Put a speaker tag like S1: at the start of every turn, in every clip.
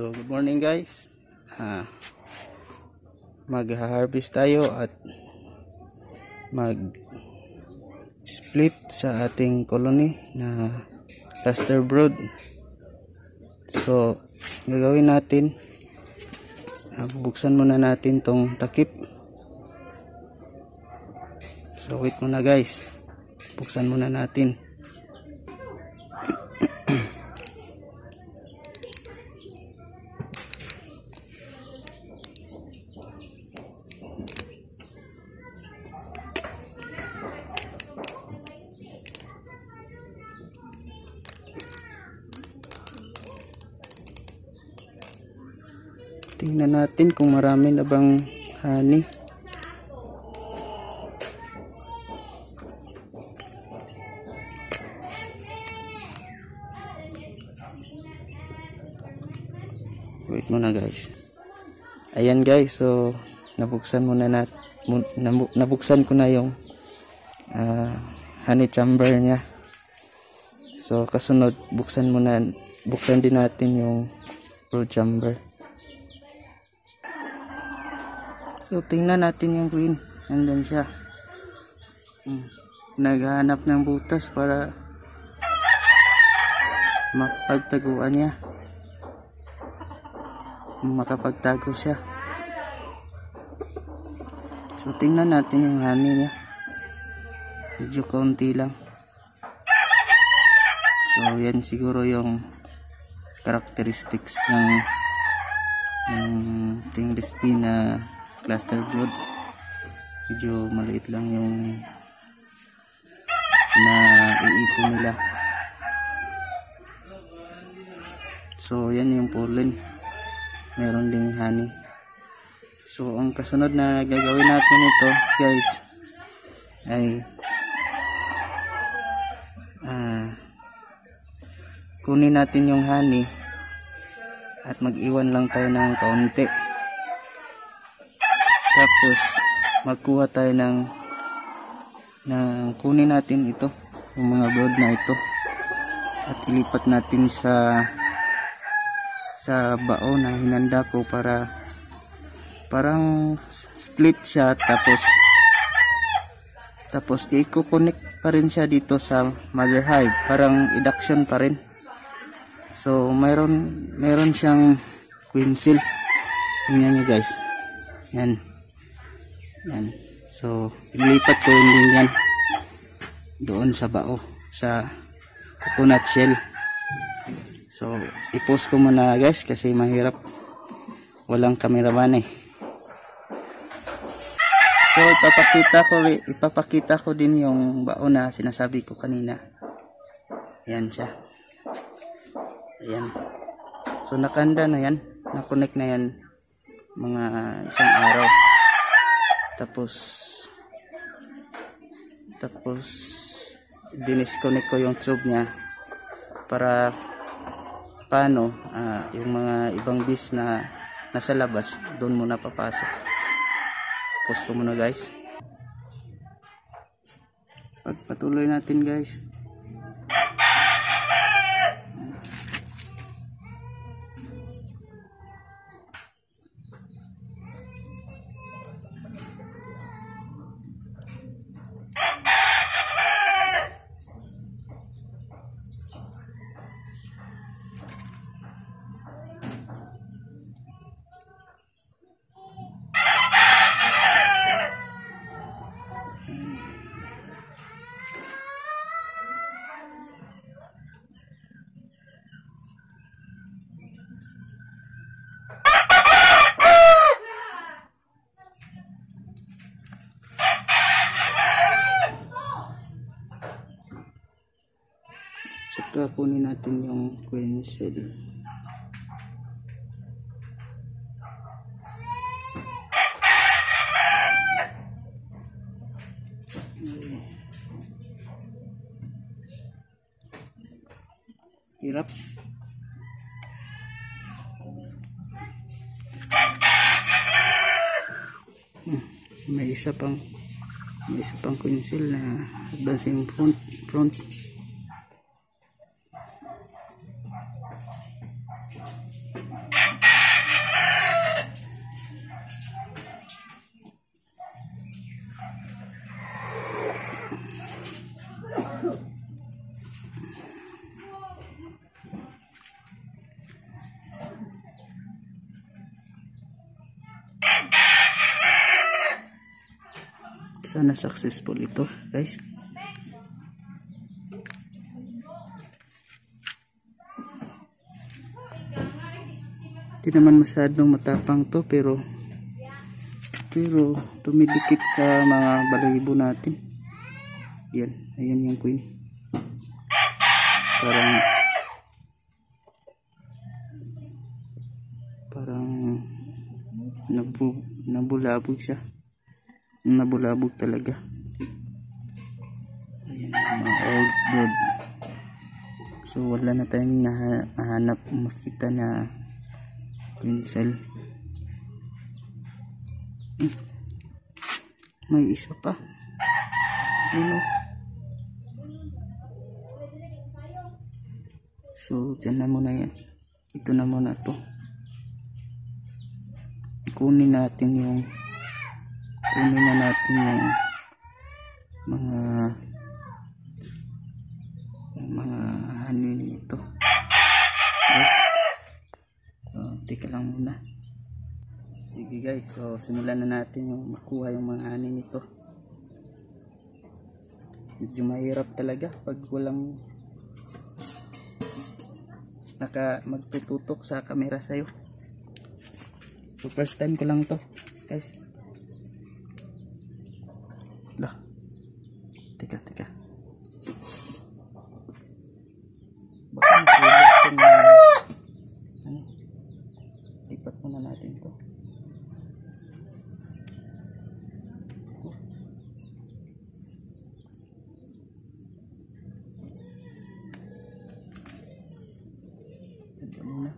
S1: So good morning guys. Mag-harvest tayo at mag-split sa ating colony na cluster brood. So gagawin natin, bubuksan muna natin tong takip. So wait muna guys, buksan muna natin. Tingnan natin kung marami na bang honey. Wait muna guys. Ayan guys, so nabuksan ko na yung honey chamber niya. So kasunod buksan din natin yung brood chamber. So tingnan natin yung queen, nandun siya. Naghahanap ng butas para mapagtaguan niya, makapagtago siya. So tingnan natin yung honey niya, medyo kaunti lang. So yan siguro yung characteristics ng stainless pin na cluster brood. Medyo maliit lang yung na iipon nila. So yan yung pollen, meron ding honey. So ang kasunod na gagawin natin ito guys ay kunin natin yung honey at mag-iwan lang tayo ng kaunti. Tapos magkuha tayo ng kunin natin ito, yung mga brood na ito, at ilipat natin sa bao na hinanda ko para parang split siya. Tapos i-connect pa rin siya dito sa mother hive, parang induction pa rin. So mayroon siyang queen seal. Tingnan nyo guys, yan. So ilipat ko din yan doon sa bao, sa coconut shell. So i-post ko muna guys kasi mahirap, walang cameraman eh. So ipapakita ko din yung bao na sinasabi ko kanina. Ayan siya. Ayan. So nakanda na yan, na-connect na yan mga isang araw. Tapos dinisconnect ko yung tube niya para paano yung mga ibang bees na nasa labas doon muna papasok. Post ko muna guys. Pagpatuloy natin guys. Saka kunin natin yung queen cell. Hirap. May isa pang queen cell na advancing front. Sana successful ito, guys. Hindi naman masyadong matapang to, pero tumidikit sa mga balahibo natin. Yan, ayan yung queen. Parang nabulabog siya. Nabulabog talaga. Ayan, mga old bird. So wala na tayong nahanap, makita na queen cell. May isa pa. Ano? So dyan na muna yan. Ito na muna to. Kunin na natin yung mga hanin nito. Yes. So, teka lang muna. Sige guys, so simulan na natin yung makuha yung mga hanin nito. Medyo mahirap talaga pag walang magtututok sa camera sa'yo. So first time ko lang to, guys. Lah. Teka. Baka matulog ko na. Lipat muna natin to. Ito muna.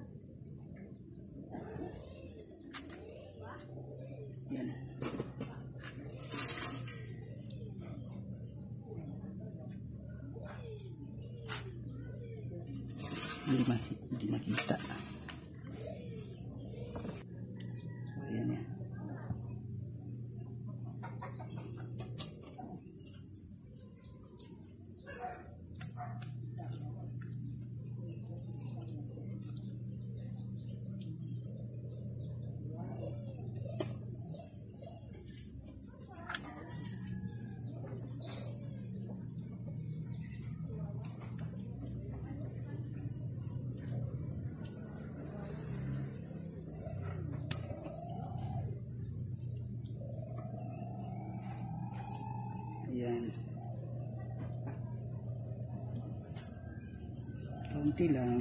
S1: Yan. Hindi makita. Ayan yan. Ayan. Kaunti lang.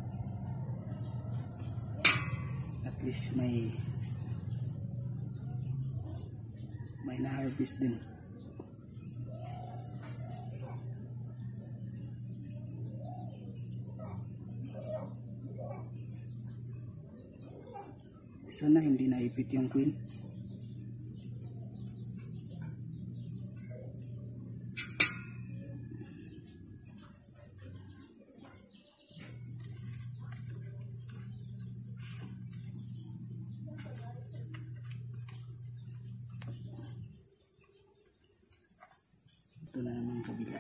S1: At least may na-harvest din. Sana hindi naipit yung queen. Ito na naman kabila.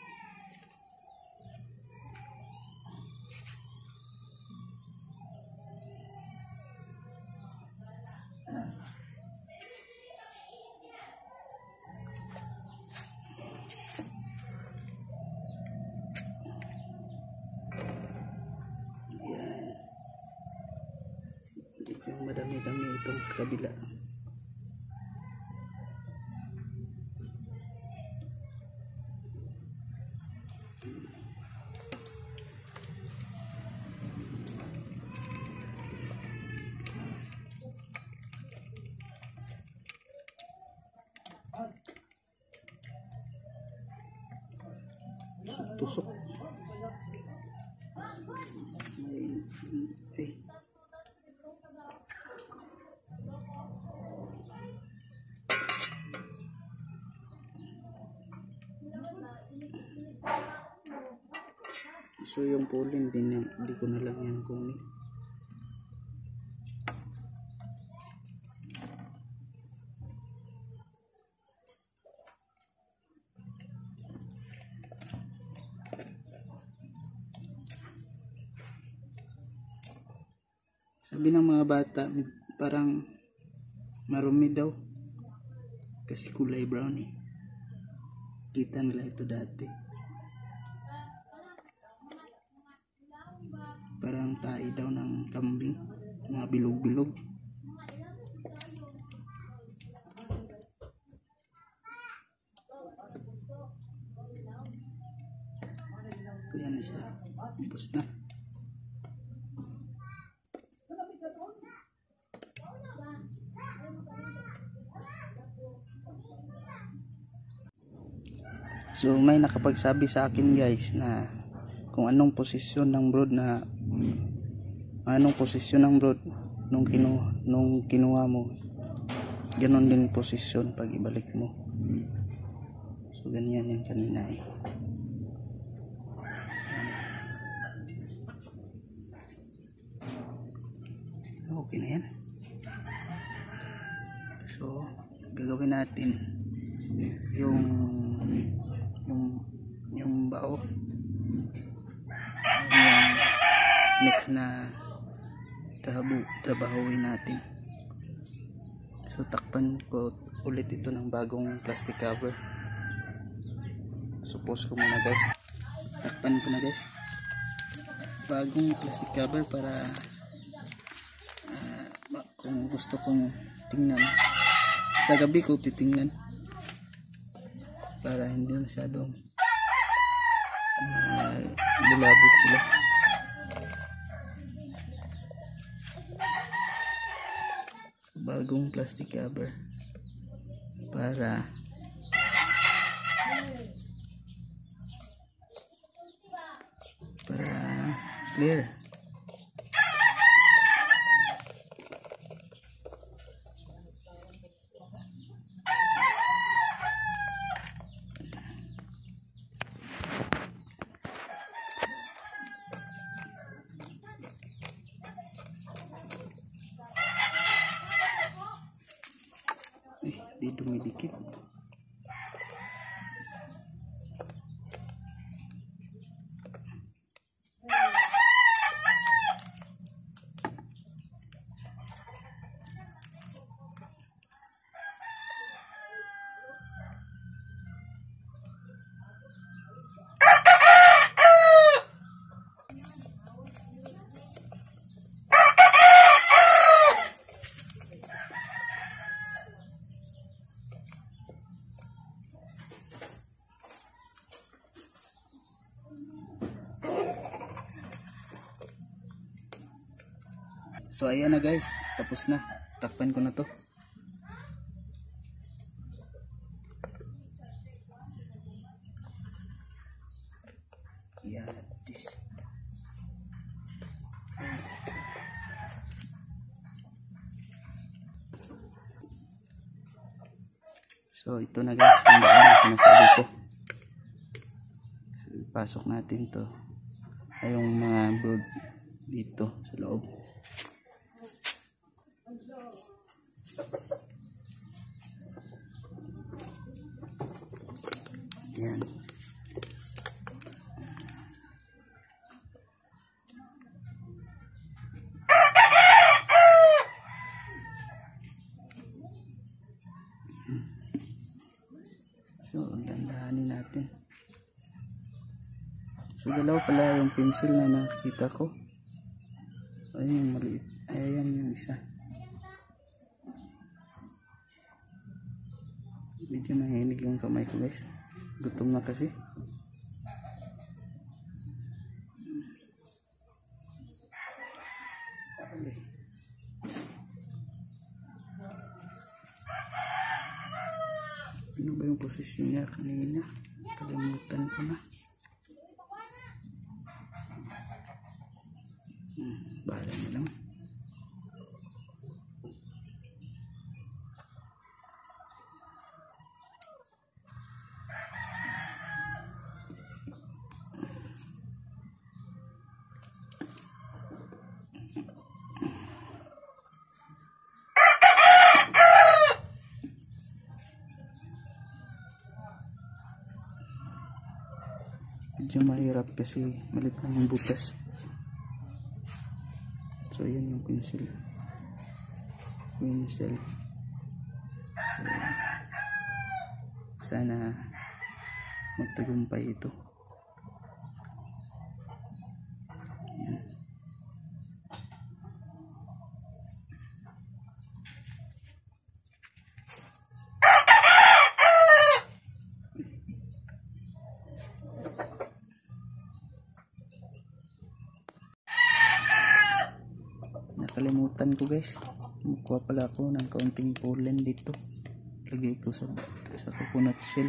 S1: Yan. Yung madami-dami itong sa kabila. Tusok. So yung pollen din, hindi ko na lang yan kunin. Sabi ng mga bata, parang marumi daw. kasi kulay brown eh. Kita nila ito dati. Parang tahi daw ng kambing, mga bilog-bilog. Kaya na siya, ubos na. So may nakapagsabi sa akin guys na kung anong posisyon ng brood nung kinuha mo, ganon din posisyon pag ibalik mo. So ganyan yan kanina eh. Okay na yan. So gagawin natin yung bao, yung next na trabahuin natin. So takpan ko ulit ito ng bagong plastic cover. Suppose ko muna guys, takpan ko na guys bagong plastic cover para kung gusto kong tingnan sa gabi ko titingnan, para hindi masyadong lulabot sila. So, bagong plastic cover para clear. Di dumidikit. So ayan na guys, tapos na. Takpan ko na to. Yan, this. So ito na guys, yung daan na sinasabi ko. So, ipasok natin to ay yung mga brood dito sa loob. Yan. So, dandahanin natin. So, dalawa pala yung pencil na nakikita ko. Ayun yung maliit. Ayan yung isa. Medyo nahinig yung kamay ko guys. Gutom na kasi. Ano ba yung posisyon niya kanina? Kalimutan ko na. Bahala na lang. Medyo mahirap kasi malit lang yung butas. So yan yung pencil. So, sana magtagumpay ito. Yan. Nakalimutan ko guys, magkuha pala ako ng kaunting pollen dito, lagay ko sa coconut shell.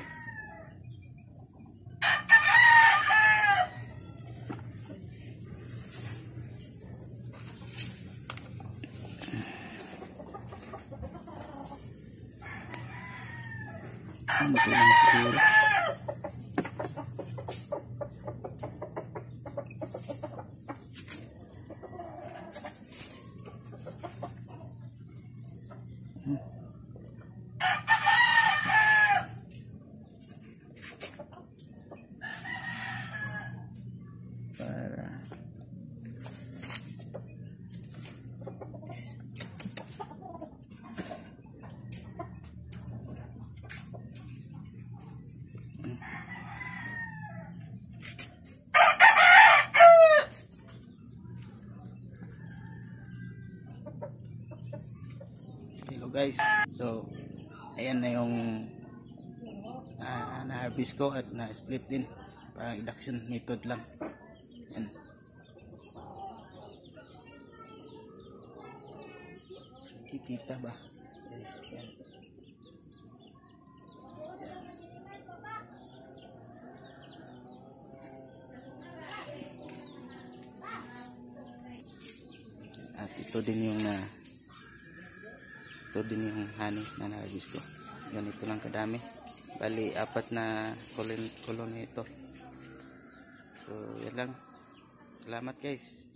S1: Ano ko lang siguro. Para hello guys, so ayan na yung na-harvest ko at na-split din, parang induction method lang. Yan. Kikita ba guys? Yan. At ito din yung honey na na-harvest ko. Ganito lang kadami. Bali, 4 na kolon ito. So, yan lang. Salamat guys.